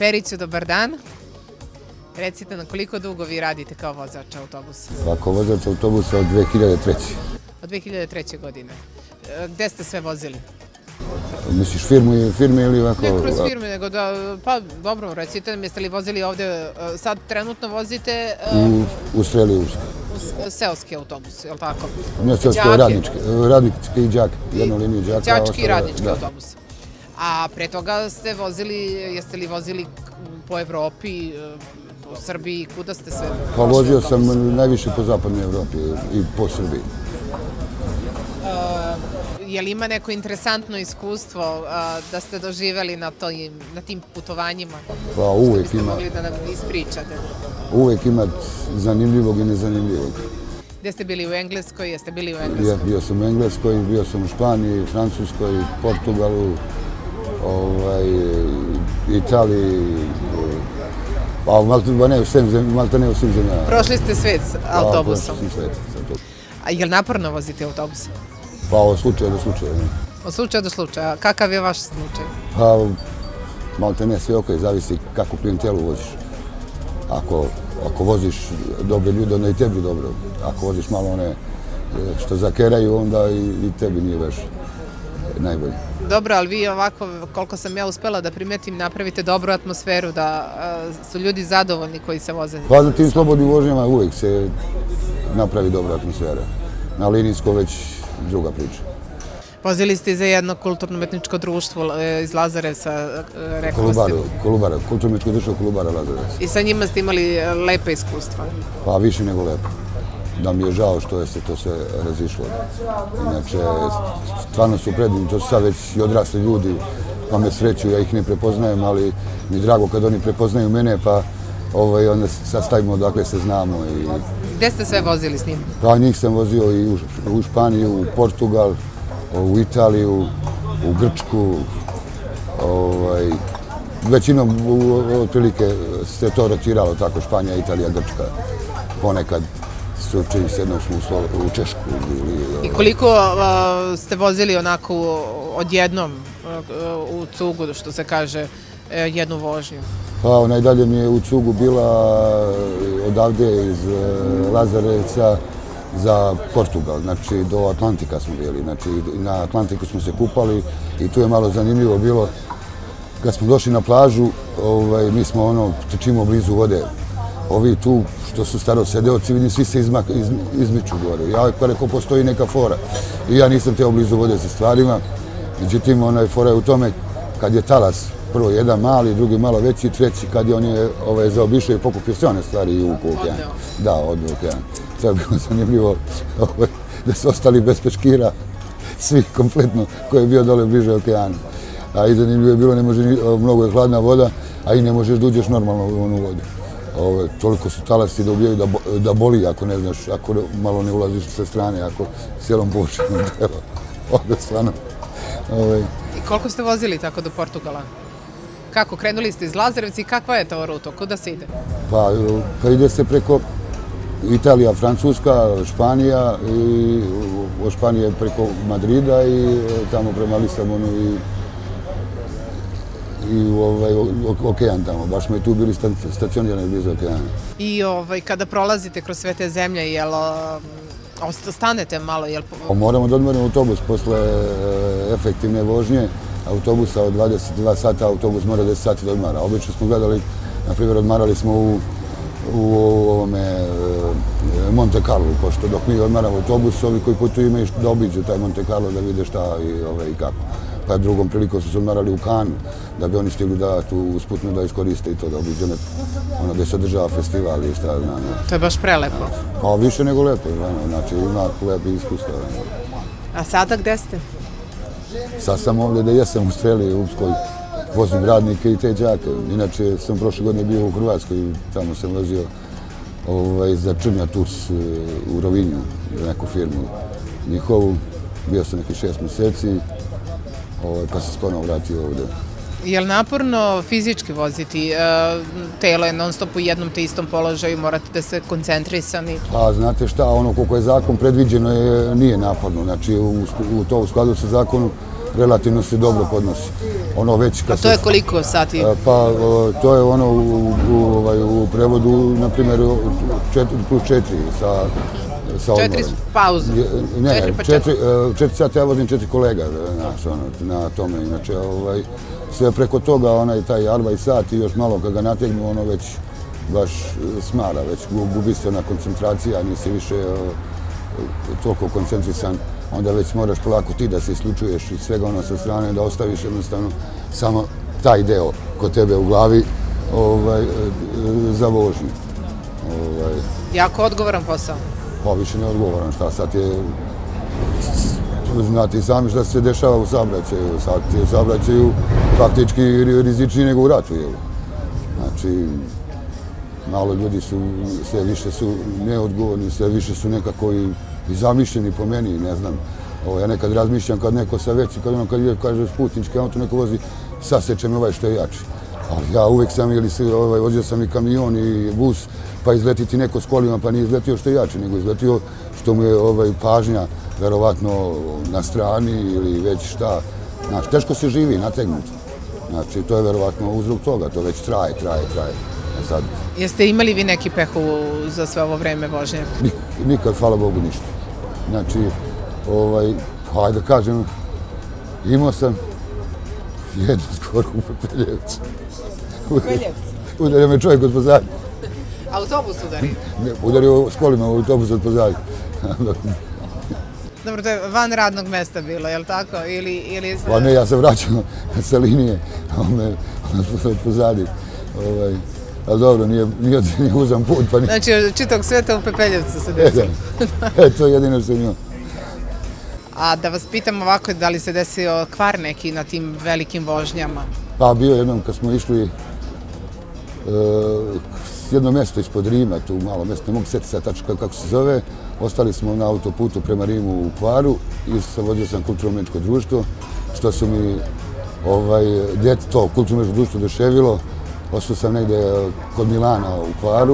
Periću, dobar dan. Recite na koliko dugo vi radite kao vozač autobusa? Kao vozač autobusa od 2003. Od 2003. godine. Gde ste sve vozili? Misliš firme ili ovako? Ne kroz firme, nego da, pa dobro, recite nam, jeste li vozili ovde, sad trenutno vozite... U Streli Urske. Seoski autobus, je li tako? Ne, seoski, radnički i đak, jednu liniju đaka. Đački i radnički autobus. A pre toga ste vozili, jeste li vozili po Evropi, po Srbiji, kuda ste sve? Pa vozio sam najviše po zapadnoj Evropi i po Srbiji. Je li ima neko interesantno iskustvo da ste doživeli na tim putovanjima? Pa uvek ima. Biste mogli da nam ispričate? Uvek ima zanimljivog i nezanimljivog. Gde ste bili u Engleskoj? Jeste bili u Engleskoj? Bio sam u Engleskoj, bio sam u Španiji, Francuskoj, Portugalu, Italiji, pa malte ne u svim zemljama. Prošli ste svet autobusom? Prošli sam svet. A je li naporno voziti autobus? Pa od slučaja do slučaja. Od slučaja do slučaja. Kakav je vaš slučaj? Pa malte ne sve okej, zavisi kakvu klijentelu voziš. Ako voziš dobre ljude, onda i tebi dobro. Ako voziš malo one što zakeraju, onda i tebi nije baš najbolje. Dobro, ali vi ovako, koliko sam ja uspela da primetim, napravite dobru atmosferu, da su ljudi zadovoljni koji se voze. Pa na tim slobodnim vožnjama uvijek se napravi dobra atmosfera. Na linijsko već druga priča. Vozili ste za jedno kulturno-umetničko društvo iz Lazarevca, rekao ste. Kolubara, kulturno-umetničko društvo Kolubara Lazarevca. I sa njima ste imali lepe iskustva? Pa više nego lepo. Da mi je žao što je se to sve razišlo. Inače, stvarno su predivni, to su sad već i odrasli ljudi, pa me sreću, ja ih ne prepoznajem, ali mi je drago kad oni prepoznaju mene, pa onda sad stavimo odakle se znamo. Gde ste sve vozili s njim? Pa njih sam vozio i u Španiju, u Portugal, u Italiju, u Grčku. Većinom, otprilike, se to rotiralo tako, Španija, Italija, Grčka. Ponekad čini se jednom smo u Češku. I koliko ste vozili onako odjednom u cugu, što se kaže, jednu vožnju? Pa najdalje mi je u cugu bila odavde iz Lazarevca za Portugal, znači do Atlantika smo bili, znači na Atlantiku smo se kupali i tu je malo zanimljivo bilo, kad smo došli na plažu, mi smo trčimo blizu vode, ovi tu što su starosedeoci, vidim svi se izmiču gore, ja rekao postoji neka fora i ja nisam teo blizu vode sa stvarima, međutim fora je u tome kad je talas, prvo jedan mali, drugi malo veći, treći kad je on je zaobišao i pokupio sve one stvari i uvukao u okean. Da, odneo u okean. To je bilo zanimljivo da su ostali bez peškira, svi kompletno koji je bio dole bliže okeanu. A i zanimljivo je bilo, mnogo je hladna voda, a i ne možeš da uđeš normalno u onu vodu. Toliko su talasi da ubijaju da boli ako ne znaš, ako malo ne ulaziš sa strane, ako cijelom površinom treba. Ovdje stvarno. I koliko ste vozili tako do Portugala? Kako, krenuli ste iz Lazarevca i kakva je to ruta? Kuda se ide? Pa ide se preko Italija, Francuska, Španija i od Španije preko Madrida i tamo prema Lisabonu i okean tamo. Baš smo i tu bili stacionirani blizu okeana. I kada prolazite kroz sve te zemlje, jel stanete malo? Moramo da odmorimo autobus posle efektivne vožnje. Autobusa od 22 sata, autobus mora 10 sati da odmara. Obično smo gledali, na primjer, odmarali smo u Monte Carlo, pošto dok mi odmaramo autobus, ovi koji putuju imaju da obiđu taj Monte Carlo da vide šta i kako. Pa drugom prilikom su se odmarali u Cannes, da bi oni stigli da tu usputno da iskoriste i to da obiđu gdje se održava festival i šta znam. To je baš prelepo. Pa više nego lepo, znači ima lepi iskustva. A sada gde ste? Sad sam ovdje da jesam u Streli, u Upskoj, vozim radnike i te đake. Inače sam prošle godine bio u Hrvatskoj, tamo sam vozio za Črnja Tours u Rovinju, za neku firmu njihovu. Bio sam neki 6 mjeseci, pa sam ponovo vratio ovdje. Je li naporno fizički voziti? Telo je non stop u jednom te istom položaju, morate da se koncentrisani? Pa znate šta, koliko je zakon predviđeno nije naporno. Znači u skladu sa zakonom relativno se dobro podnosi. Ono već A to je koliko sati? Pa to je ono u prevodu, na primjer, 4+4 sa odmorom. 4 pauze? Ne, 4 sata ja vozim 4 kolega, znaš, na tome. Inače, sve preko toga, taj arba i sat i još malo kad ga nategnu, ono već baš smara, već gubi se ona koncentracija, nisi više toliko koncentrisan, onda već moraš polako ti da se isključuješ i svega ono sa strane, da ostaviš jednostavno samo taj deo kod tebe u glavi za vožnju. Jako odgovoran posao? Pa više ne odgovoran, šta sad je, znate i sami šta se dešava u saobraćaju, sad je u saobraćaju faktički rizičniji nego u ratu, jel? Znači, malo ljudi su, sve više su neodgovorni, sve više su nekako i zamišljeni po meni, ne znam. Ja nekad razmišljam kad neko sa veći, kad kaže putnički auto, neko vozi, saseče me što je jači. Ali ja uvek sam, vozio sam i kamion i bus, pa izleti ti neko s kolima, pa nije izletio što je jači, nego izletio što mu je pažnja verovatno na strani ili već šta. Znači, teško se živi, nategnut. Znači, to je verovatno uzrok toga, to već traje. Jeste imali vi neki pehu za sve ovo vreme vožnje? Nikad, hvala Bogu, ništa. Znači, hajde da kažem, imao sam jednu skoro u Pepeljevcu. U Pepeljevcu? Udario me čovjek od pozadnje. Autobus udario? Udario s kolima u autobus od pozadnje. Dobro, to je van radnog mesta bilo, je li tako? Pa ne, ja se vraćam sa linije od pozadnje. Ali dobro, nije uzam put, pa nije. Znači, od čitavog sveta u Pepeljevcu se desilo. To je jedino što imao. A da vas pitam ovako, da li se desio kvar neki na tim velikim vožnjama? Pa bio jednom kad smo išli jedno mjesto ispod Rima, tu malo mjesto, ne mogu sjetiti sad tačno kako se zove. Ostali smo na autoputu prema Rimu u Kvaru i vodio sam kulturno-umjetničko društvo, što su mi to kulturno-umjetničko društvo doševilo. Ostao sam negdje kod Milana u Kvaru.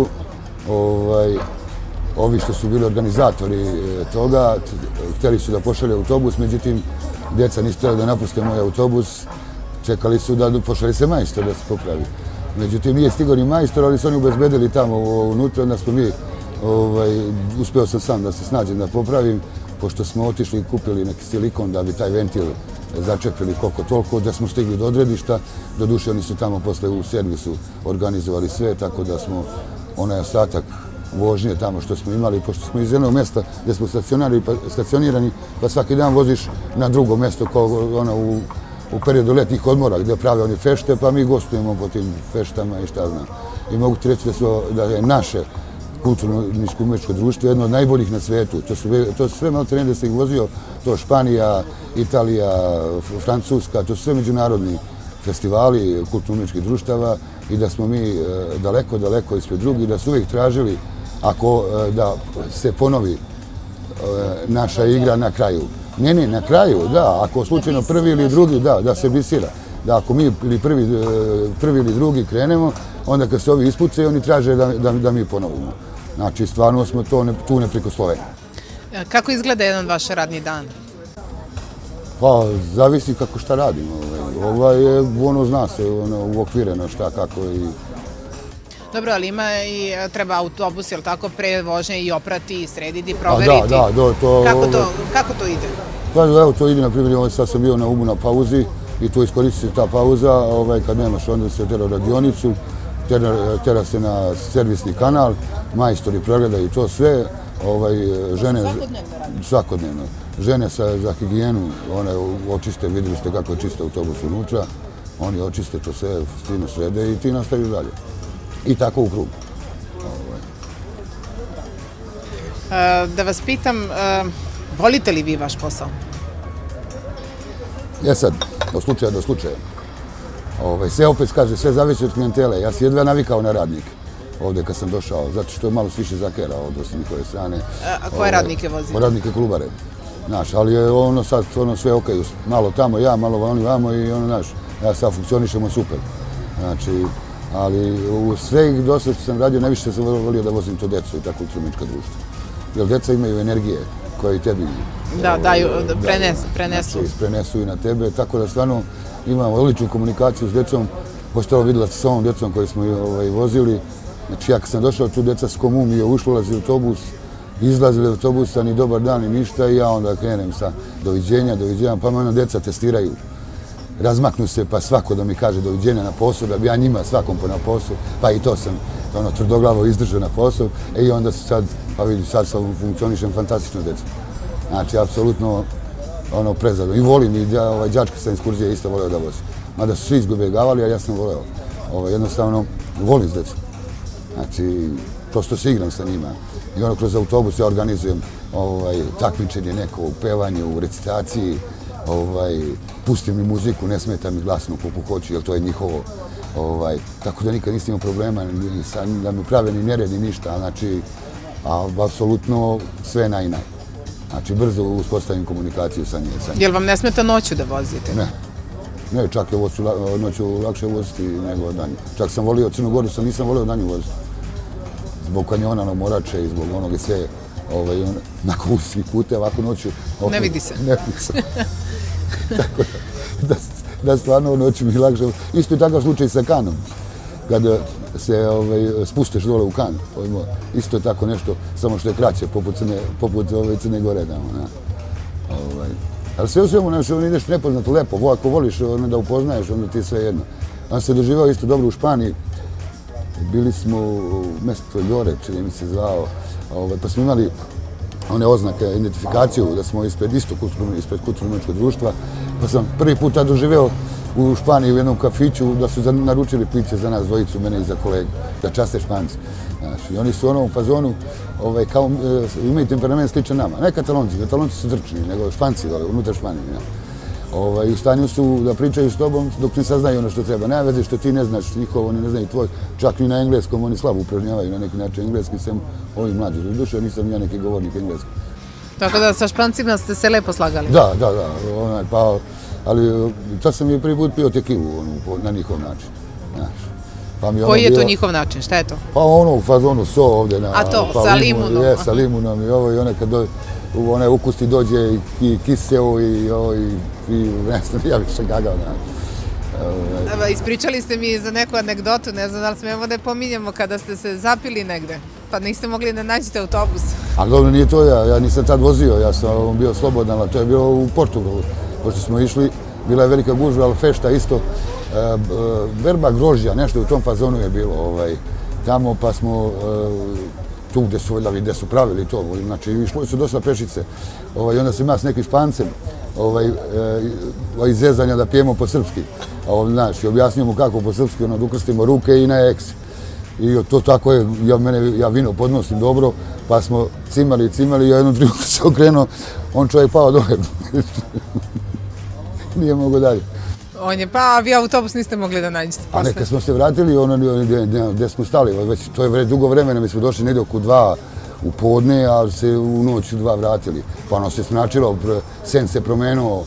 Ovi što su bili organizatori toga, htjeli su da pošalje autobus, međutim, djeca nisu htjeli da napuste moj autobus, čekali su da pošalje se majstor da se popravi. Međutim, nije stigao ni majstor, ali su oni ubezbedili tamo unutra, onda smo mi, uspeo sam sam da se snađem da popravim, pošto smo otišli i kupili neki silikon da bi taj ventil začepili koliko toliko, da smo stigli do odredišta. Doduše, oni su tamo posle u servisu organizovali sve, tako da smo onaj ostatak vožnje tamo što smo imali, pošto smo iz jednog mjesta gdje smo stacionirani, pa svaki dan voziš na drugo mjesto kao u periodu letnjih odmora gdje prave oni fešte, pa mi gostujemo po tim feštama i šta znam. I mogu ti reći da je naše kulturno-umjetničko društvo jedno od najboljih na svijetu. To su sve malo terene gdje se ih vozio, to Španija, Italija, Francuska, to su sve međunarodni festivali kulturno-umjetničkih društava i da smo mi daleko, daleko ispred drugih, da su uvijek tražili da se ponovi naša igra na kraju. Ne, na kraju, da, ako slučajno prvi ili drugi, da se bisira. Da ako mi prvi ili drugi krenemo, onda kad se ovi ispucaju, oni traže da mi ponovimo. Znači, stvarno smo tu neprikosloveni. Kako izgleda jedan vaš radni dan? Pa, zavisi kako šta radimo. Zna se uokvireno šta, kako i... Dobro, ali ima i treba autobus, je li tako, pre vožnje i oprati, srediti, proveriti? Da, to... Kako to ide? Pa evo, to ide, na primjer, sad sam bio na Umu na pauzi i tu iskoristi se ta pauza, kad nemaš, onda se tera radionicu, tera se na servisni kanal, majstori pregledaju to sve, žene... Svakodnevno. Žene za higijenu, one očiste, vidjeli ste kako je čiste autobus unutra, oni očiste to sve, fino srede i ti nastaviš dalje. I tako u krug. Da vas pitam, volite li vi vaš posao? Sad, od slučaja do slučaja. Sve opet kaže, sve zavisi od klijentele. Ja sam jedva navikao na radnike ovdje kad sam došao, zato što je malo više zakera ovdje s njihove strane. A koje radnike vozite? Radnike Kolubare. Znaš, ali je ono sad sve okej. Malo tamo ja, malo oni vamo i znaš, ja sad funkcionišemo super. Znači, ali u sve dosta što sam radio, najviše sam volio da vozim to djecu i ta kulturno-umjetnička društva. Jer djeca imaju energije, koji tebi prenesu. Prenesu i na tebe, tako da stvarno imamo odličnu komunikaciju s djecom, pošto vidjela sa ovom djecom koju smo vozili. Znači ja kad sam došao tu, djeca s komumio, ulazili u autobus, izlazili od autobusa, ni dobar dan, ni ništa i ja onda krenem sa doviđenja, pa me djeca testiraju. Razmaknu se, pa svako da mi kaže doviđenja na posao, da bi ja njima svakom na posao, pa i to sam tvrdoglavo izdržao na posao i onda sad, pa vidi, sad sam funkcionišem fantastično djeca. Znači, apsolutno prezadovoljno. I volim, i đačka sa ekskurzije isto voleo da vozim. Mada su svi izbjegavali, a ja sam voleo. Jednostavno, volim s djecom. Znači, prosto se igram sa njima. I kroz autobus ja organizujem takmičenje neko u pevanju, u recitaciji, pustim mi muziku, ne smeta mi glasno koliko hoću, jer to je njihovo. Tako da nikad nisam imao problema, da mi prave ni nered ni ništa, znači, apsolutno sve naj. Znači, brzo uspostavim komunikaciju sa njim. Jel vam ne smeta noću da vozite? Ne, čak je noću lakše voziti nego danju. Čak sam volio Crnu Goru, nisam volio danju voziti. Zbog kanjona, Morače i zbog onoga sve, nakon uskih pute, ovako noću... Ne vidi se. Ne vidi se. Tako da stvarno noću mi lakše. Isto je takav slučaj sa kanom. Kada se spusteš dole u kan, isto je tako nešto, samo što je kraće, poput Crne Gore. Ali sve u svemu, ideš nepoznato lepo, ako voliš da upoznaješ, onda ti je sve jedno. On se doživao isto dobro u Španiji, bili smo u mjestu Ljore, čini mi se zvao, pa smo imali one oznake, identifikaciju, da smo ispred kulturno-umetničkog društva, pa sam prvi put tad doživeo u Španiji u jednom kafiću da su naručili piće za nas dvojicu, mene i za kolegu, da časte Španci. I oni su u fazonu, kao imaju temperament sličan nama. Ne Katalonci su drčni, nego Španci dole, unutar Španije. I u stanju su da pričaju s tobom dok ne saznaju ono što treba. Nema veze što ti ne znaš njihovo, oni ne znaju tvoj, čak i na engleskom, oni slabo upražnjavaju na neki način engleski, sem ovi mlađi. Duše, nisam ja neki govornik engleskog. Tako da sa Špancima ste se lepo slagali? Da, ali sad sam je prvi put pio tekilu na njihov način. Koji je to njihov način? Šta je to? Pa u fazonu so ovdje. A to, sa limunom? Je, sa limunom i ovo i one kad onaj ukus ti dođe i kiseo i ne znam, ja više gagao. Ispričali ste mi za neku anegdotu, ne znam da li smemo da pominjamo kada ste se zapili negde, pa niste mogli da nađete autobus. Ali dobro, nije to ja nisam tad vozio, ja sam bio slobodan, ali to je bilo u Portugalu. Pošto smo išli, bila je velika gužva, ali fešta isto, berba grožđa, nešto u tom fazonu je bilo tamo, pa smo tu gde su pravili to, znači išlo su dosta pešice i onda sam ima s nekim Špancem izrezanja da pijemo po srpski, znači objasnio mu kako po srpski, da ukrstimo ruke i na eks. I to tako je, ja vino podnosim dobro, pa smo cimali i jednom trenutku se okrenuo, on čovjek pao dole. Nije mogo dalje. On je pa, a vi autobus niste mogli da nađete posle? A neka smo se vratili, gde smo stali, to je dugo vremena, mi smo došli negdje oko 2 u podne, ali se u noć 2 vratili. Pa ono se snačilo, sen se promenuo.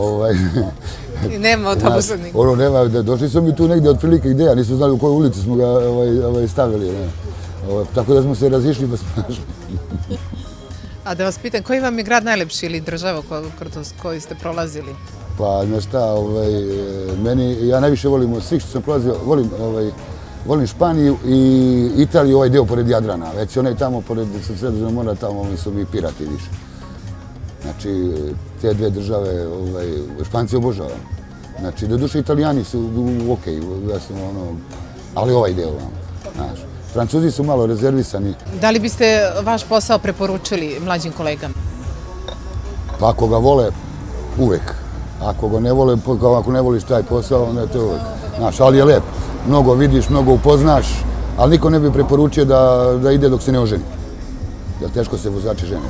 I nema autobusa nigde. Došli smo mi tu negdje otprilike gdje, nismo znali u kojoj ulici smo ga stavili. Tako da smo se razišli pa smo našli. A da vas pitam, koji vam je grad najlepši ili država kroz koju ste prolazili? Pa, znaš šta, ja najviše volim od svih što sam prolazio, volim Španiju i Italiju, ovaj deo pored Jadrana, već onaj tamo pored Sredozemnog mora, tamo su mi pirati više. Znači, te dve države, Španci obožavam. Znači, doduše Italijani su okej, ali ovaj deo, znaš. Francuzi su malo rezervisani. Da li biste vaš posao preporučili mlađim kolegama? Pa ako ga vole, uvek. Ako ga ne vole, ako ne voliš taj posao, onda je to uvek. Znaš, ali je lep. Mnogo vidiš, mnogo upoznaš, ali niko ne bi preporučio da ide dok se ne oženi. Jer teško se vozači žene.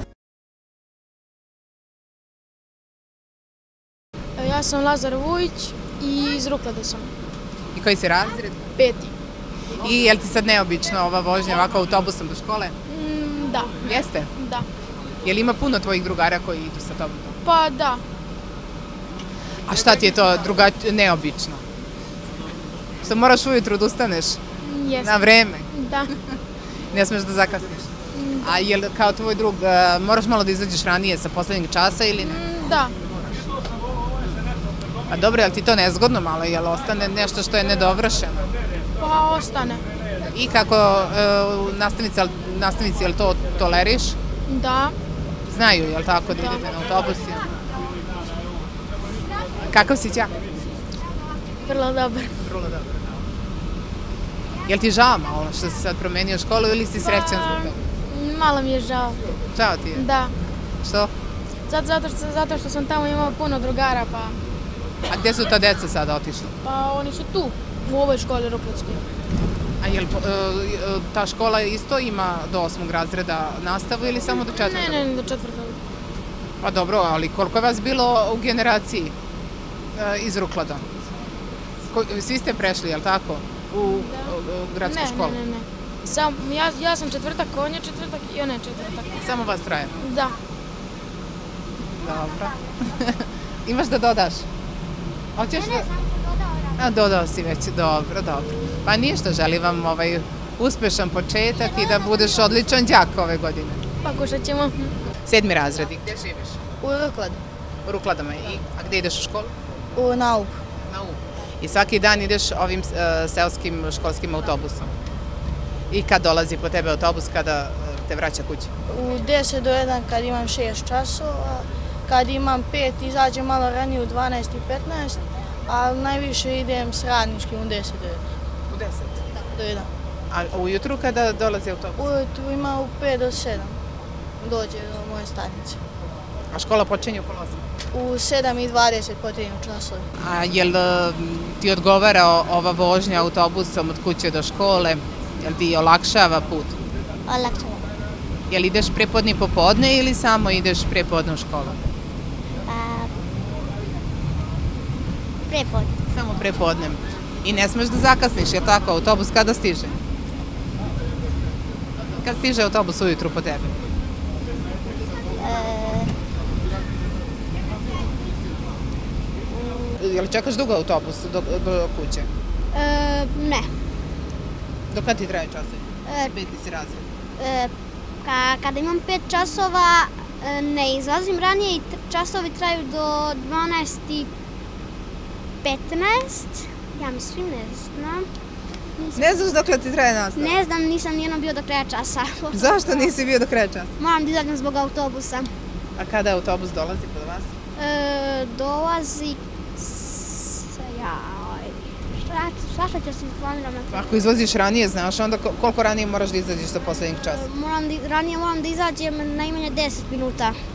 Ja sam Lazar Vujić i iz Ruklada sam. I koji si razred? 5. I je li ti sad neobično ova vožnja ovako autobusom do škole? Da. Jeste? Da. Je li ima puno tvojih drugara koji idu sa tobom? Pa da. A šta ti je to neobično? Što moraš ujutru da ustaneš? Jeste. Na vreme? Da. Ne smeš da zakasniš? A jel kao tvoj drug, moraš malo da izađeš ranije sa poslednjeg časa ili ne? Da. A dobro, jel ti to nezgodno malo, jel ostane nešto što je nedovršeno? Pa ostane. I kako nastavnici, jel to toleriš? Da. Znaju, jel tako, da idete na autobus? Kakav si đak? Vrlo dobar. Vrlo dobro. Jel ti žao malo što si sad promenio školu ili si srećan zbog toga? Malo mi je žao. Žao ti je? Da. Što? Zato što sam tamo imao puno drugara, pa... A gde su ta deca sada otišla? Pa oni su tu, u ovoj školi Ruklickoj. A jel ta škola isto ima do 8. razreda nastavu ili samo do 4? Ne, do 4. Pa dobro, ali koliko je vas bilo u generaciji iz Ruklada? Svi ste prešli, jel tako? U gradsku školu? Ne. Ja sam četvrtak, on je četvrtak i on je četvrtak. Samo vas troje? Da. Dobro. Imaš da dodaš? Hoćeš da... A, dodao si već, dobro. Pa ništa, želim vam uspešan početak i da budeš odličan đak ove godine. Pokušat ćemo. 7. razred, i gde živiš? U Rukladu. U Rukladama. A gde ideš u školu? U Nauk. Na U. I svaki dan ideš ovim seoskim školskim autobusom? I kad dolazi po tebe autobus, kada te vraća kući? U 10 do 1 kad imam 6 časova, kad imam 5 izađem malo ranije u 12 i 15, ali najviše idem s radničkim u 10 do 1. U 10? Do 1. A ujutru kada dolazi autobus? Ujutru ima u 5 do 7, dođe do moje stanice. A škola počinje u pola 8? U 7 i 20 počinju časovi. A jel ti odgovara ova vožnja autobusom od kuće do škole? Jel ti olakšava put? Olakšava. Jel ideš prepodne i popodne ili samo ideš prepodne u školu? Prepodne. Samo prepodne. I ne smeš da zakasniš, jel tako? Autobus kada stiže? Kad stiže autobus ujutru po tebi? Jel čekaš dugo autobus do kuće? Ne. Do kada ti traje časovi? 5. si razred. Kada imam 5 časova, ne izlazim ranije i časovi traju do 12:15. Ja mislim, ne znam. Ne znaš dokle ti traje nastava? Ne znam, nisam nijedno bio do kraja časa. Zašto nisi bio do kraja časa? Moram da izađem zbog autobusa. A kada autobus dolazi kod vas? Dolazi... Svašta ću se planiram na to. Ako izlaziš ranije, znaš onda koliko ranije moraš da izađeš sa poslednjeg časa? Ranije moram da izađem najmanje 10 minuta.